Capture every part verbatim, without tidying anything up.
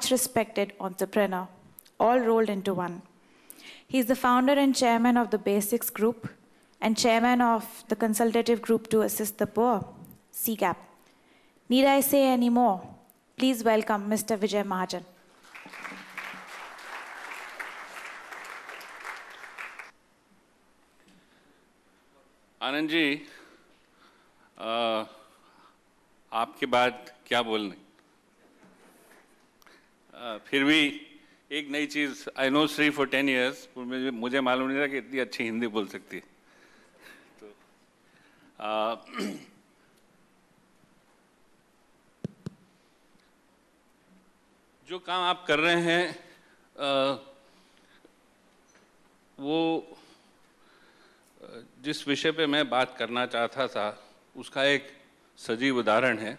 respected entrepreneur, all rolled into one. He is the founder and chairman of the Basics Group and chairman of the consultative group to assist the poor, C GAP. Need I say any more? Please welcome Mister Vijay Mahajan. Anand ji, आ, आपके बाद क्या बोलने, फिर भी एक नई चीज़, I know Shri for ten years, मुझे मुझे मालूम नहीं था कि इतनी अच्छी हिंदी बोल सकती है। तो आ, जो काम आप कर रहे हैं आ, वो जिस विषय पे मैं बात करना चाहता था उसका एक सजीव उदाहरण है।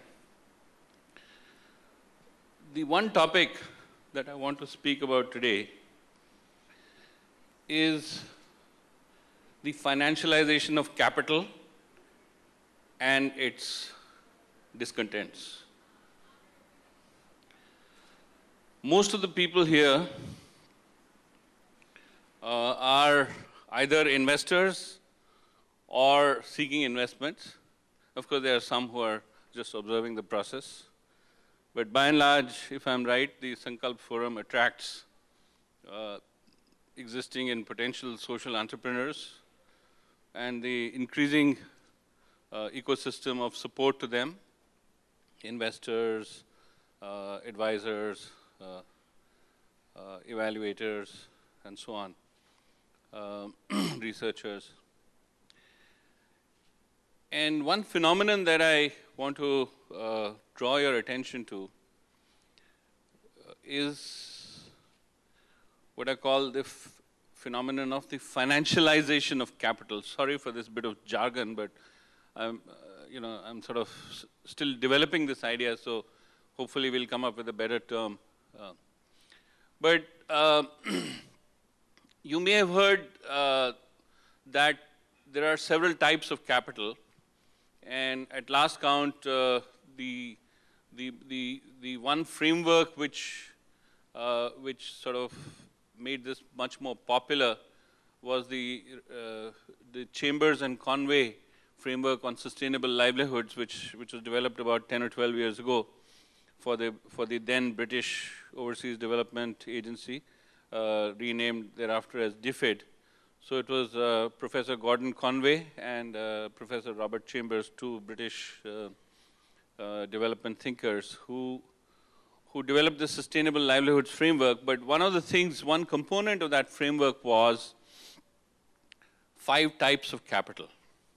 The one topic that I want to speak about today is the financialization of capital and its discontents. Most of the people here uh, are either investors or seeking investments. Of course, there are some who are just observing the process. But by and large, if I'm right, the Sankalp Forum attracts uh, existing and potential social entrepreneurs and the increasing uh, ecosystem of support to them, investors, uh, advisors, uh, uh, evaluators, and so on, uh, researchers. And one phenomenon that I want to uh, draw your attention to uh, is what I call the phenomenon of the financialization of capital. Sorry for this bit of jargon, but I'm, uh, you know, I'm sort of s still developing this idea, so hopefully we'll come up with a better term. Uh, but uh, you may have heard uh, that there are several types of capital. And at last count, uh, the, the, the, the one framework which, uh, which sort of made this much more popular was the, uh, the Chambers and Conway framework on sustainable livelihoods, which, which was developed about ten or twelve years ago for the, for the then British Overseas Development Agency, uh, renamed thereafter as DFID. So it was uh, Professor Gordon Conway and uh, Professor Robert Chambers, two British uh, uh, development thinkers who, who developed the Sustainable Livelihoods Framework. But one of the things, one component of that framework was five types of capital.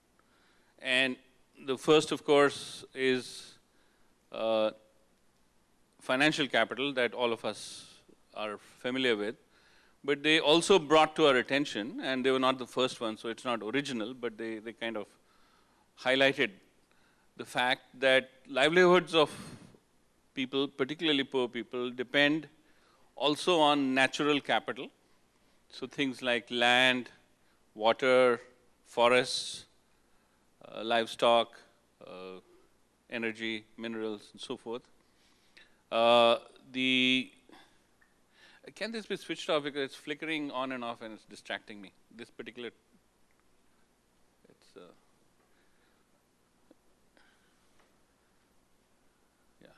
And the first, of course, is uh, financial capital that all of us are familiar with. But they also brought to our attention, and they were not the first one, so it's not original, but they, they kind of highlighted the fact that livelihoods of people, particularly poor people, depend also on natural capital. So things like land, water, forests, uh, livestock, uh, energy, minerals, and so forth. Uh, the Can this be switched off, because it's flickering on and off and it's distracting me? This particular, it's, uh, yeah.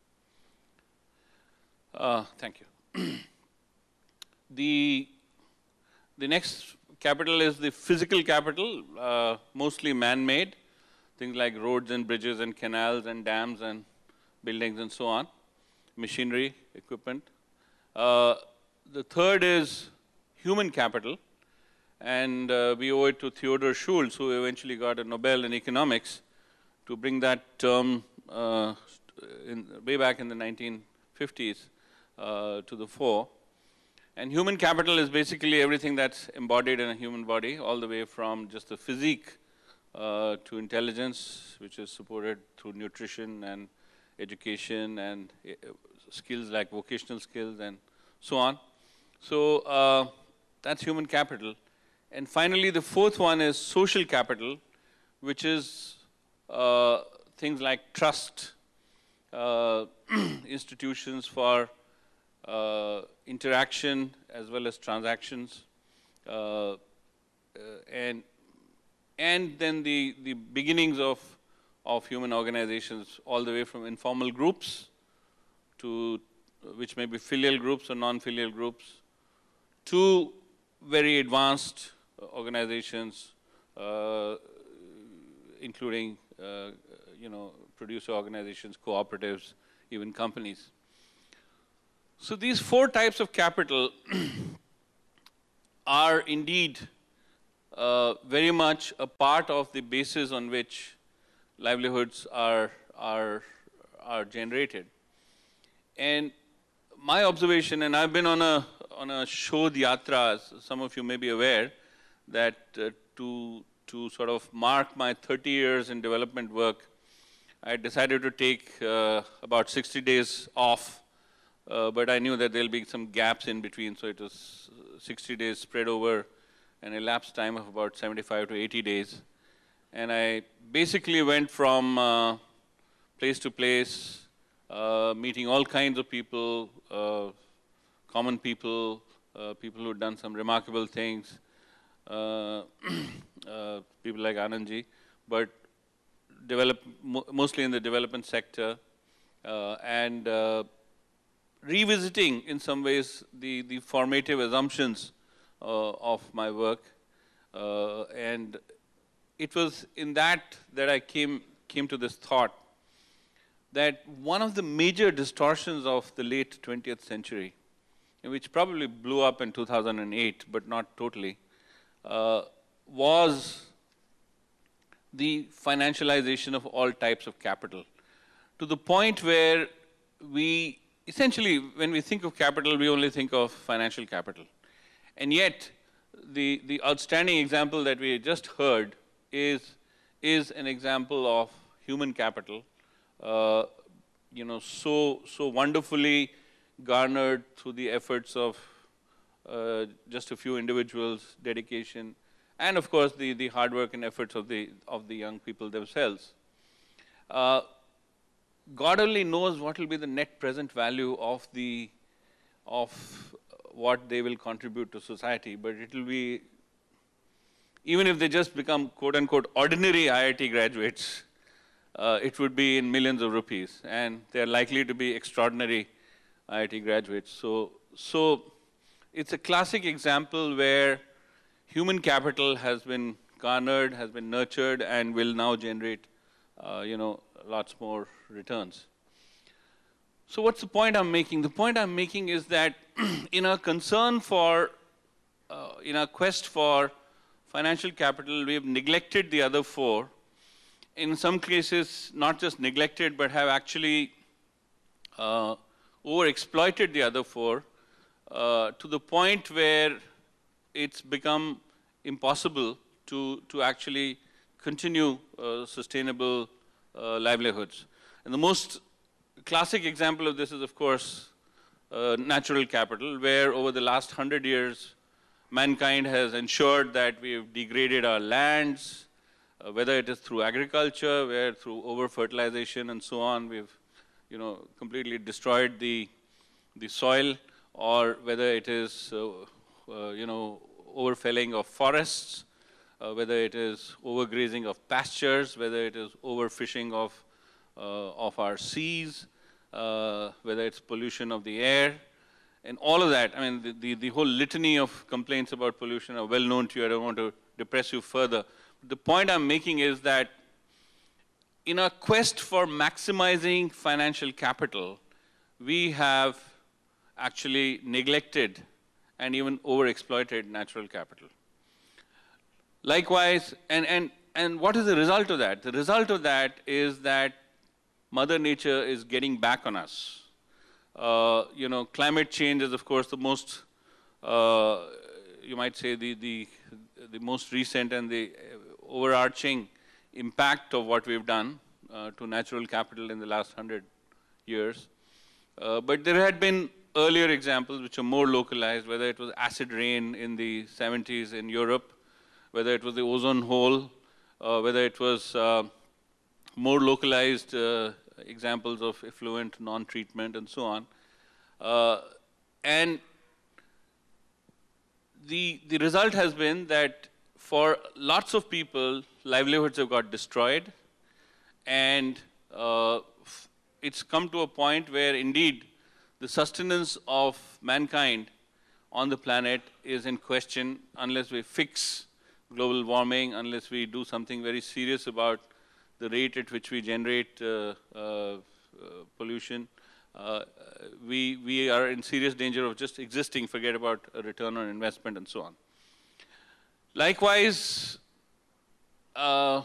Uh, thank you. the, the next capital is the physical capital, uh, mostly man-made, things like roads and bridges and canals and dams and buildings and so on, machinery, equipment. Uh, the third is human capital, and uh, we owe it to Theodor Schultz, who eventually got a Nobel in economics, to bring that term uh, in, way back in the nineteen fifties uh, to the fore. And human capital is basically everything that's embodied in a human body, all the way from just the physique uh, to intelligence, which is supported through nutrition and education and uh, skills like vocational skills and so on. So uh, that's human capital. And finally, the fourth one is social capital, which is uh, things like trust, uh, institutions for uh, interaction as well as transactions, uh, uh, and and then the the beginnings of of human organizations, all the way from informal groups to which may be filial groups or non-filial groups, to very advanced organizations, uh, including uh, you know producer organizations, cooperatives, even companies. So these four types of capital are indeed uh, very much a part of the basis on which livelihoods are are are generated. And my observation, and I've been on a on a Shodh Yatra, as some of you may be aware, that uh, to to sort of mark my thirty years in development work, I decided to take uh, about sixty days off, uh, but I knew that there'll be some gaps in between, so it was sixty days spread over an elapsed time of about seventy-five to eighty days. And I basically went from uh, place to place, uh, meeting all kinds of people, uh, common people, uh, people who've done some remarkable things, uh, uh, people like Anandji, but develop, mo mostly in the development sector, uh, and uh, revisiting in some ways the, the formative assumptions uh, of my work. Uh, and it was in that that I came, came to this thought that one of the major distortions of the late twentieth century, which probably blew up in two thousand eight, but not totally, uh, was the financialization of all types of capital, to the point where we, essentially, when we think of capital, we only think of financial capital. And yet, the, the outstanding example that we just heard is, is an example of human capital, uh, you know, so, so wonderfully garnered through the efforts of uh, just a few individuals, dedication, and of course the, the hard work and efforts of the, of the young people themselves. Uh, God only knows what will be the net present value of the, of what they will contribute to society, but it will be, even if they just become quote unquote ordinary I I T graduates, uh, it would be in millions of rupees, and they're likely to be extraordinary I I T graduates. So, so it's a classic example where human capital has been garnered, has been nurtured, and will now generate, uh, you know, lots more returns. So what's the point I'm making? The point I'm making is that in our concern for, uh, in our quest for financial capital, we have neglected the other four. In some cases, not just neglected, but have actually uh, overexploited the other four uh, to the point where it's become impossible to, to actually continue uh, sustainable uh, livelihoods. And the most classic example of this is, of course, uh, natural capital, where over the last hundred years, mankind has ensured that we've degraded our lands, uh, whether it is through agriculture, where through over-fertilization and so on, we've, you know, completely destroyed the, the soil, or whether it is, uh, uh, you know, overfelling of forests, uh, whether it is overgrazing of pastures, whether it is overfishing of, uh, of our seas, uh, whether it's pollution of the air, and all of that. I mean, the, the, the whole litany of complaints about pollution are well known to you. I don't want to depress you further. But the point I'm making is that in our quest for maximizing financial capital, we have actually neglected and even overexploited natural capital. Likewise, and, and, and what is the result of that? The result of that is that Mother Nature is getting back on us. Uh, you know, climate change is, of course, the most, uh, you might say, the, the, the most recent and the overarching impact of what we've done uh, to natural capital in the last hundred years. Uh, but there had been earlier examples which are more localized, whether it was acid rain in the seventies in Europe, whether it was the ozone hole, uh, whether it was uh, more localized uh, examples of effluent non-treatment and so on. Uh, And the, the result has been that for lots of people, livelihoods have got destroyed, and uh, it's come to a point where indeed the sustenance of mankind on the planet is in question unless we fix global warming, unless we do something very serious about the rate at which we generate uh, uh, uh, pollution. Uh, we, we are in serious danger of just existing, forget about a return on investment and so on. Likewise, uh,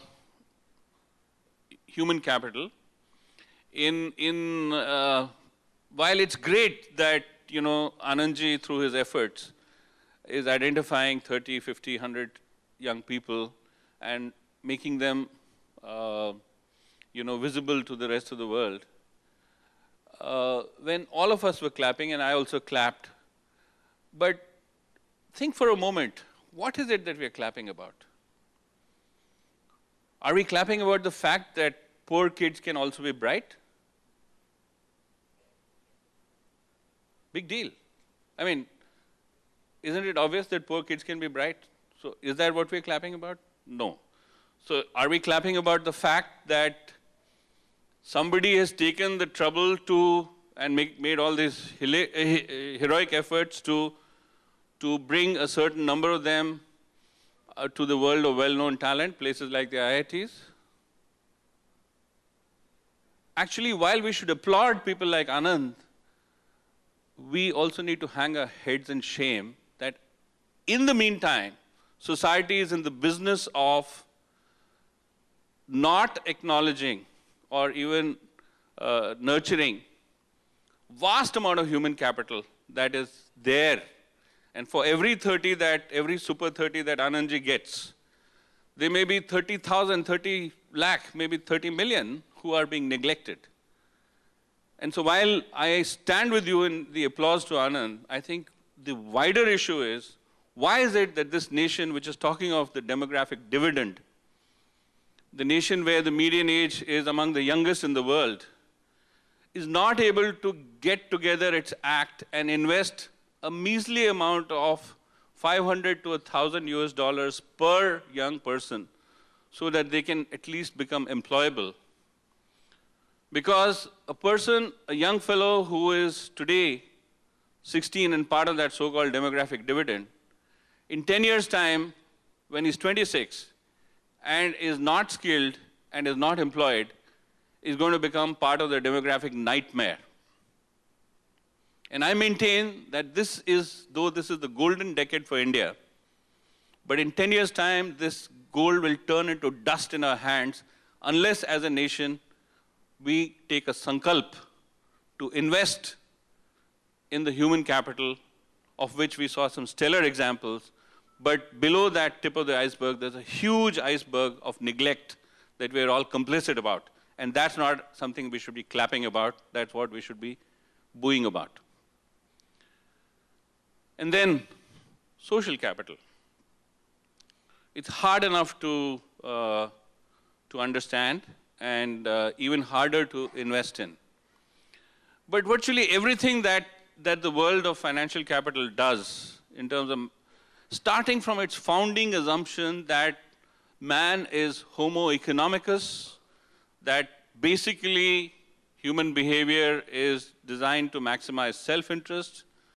human capital. In, in, uh, while it's great that, you know, Anandji, through his efforts, is identifying thirty, fifty, one hundred young people and making them, uh, you know, visible to the rest of the world. Uh, when all of us were clapping, and I also clapped, but think for a moment, what is it that we are clapping about? Are we clapping about the fact that poor kids can also be bright? Big deal. I mean, isn't it obvious that poor kids can be bright? So is that what we're clapping about? No. So are we clapping about the fact that somebody has taken the trouble to and make, made all these heroic efforts to, to bring a certain number of them uh, to the world of well-known talent, places like the I I Ts? Actually, while we should applaud people like Anand, we also need to hang our heads in shame that in the meantime, society is in the business of not acknowledging or even uh, nurturing vast amount of human capital that is there. And for every thirty that, every super thirty that Anandji gets, there may be thirty thousand, thirty lakh, maybe thirty million who are being neglected. And so while I stand with you in the applause to Anand, I think the wider issue is, why is it that this nation, which is talking of the demographic dividend, the nation where the median age is among the youngest in the world, is not able to get together its act and invest a measly amount of five hundred to one thousand U S dollars per young person so that they can at least become employable. Because a person, a young fellow who is today sixteen and part of that so-called demographic dividend, in ten years' time, when he's twenty-six and is not skilled and is not employed, is going to become part of the demographic nightmare. And I maintain that this is, though this is the golden decade for India, but in ten years' time, this gold will turn into dust in our hands unless, as a nation, we take a sankalp to invest in the human capital, of which we saw some stellar examples. But below that tip of the iceberg, there's a huge iceberg of neglect that we're all complicit about. And that's not something we should be clapping about. That's what we should be booing about. And then, social capital. It's hard enough to, uh, to understand and uh, even harder to invest in. But virtually everything that, that the world of financial capital does, in terms of starting from its founding assumption that man is homo economicus, that basically human behavior is designed to maximize self-interest,